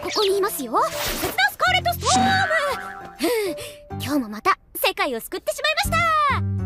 ここにいますよ。切断スカーレットストーム。今日もまた世界を救ってしまいました。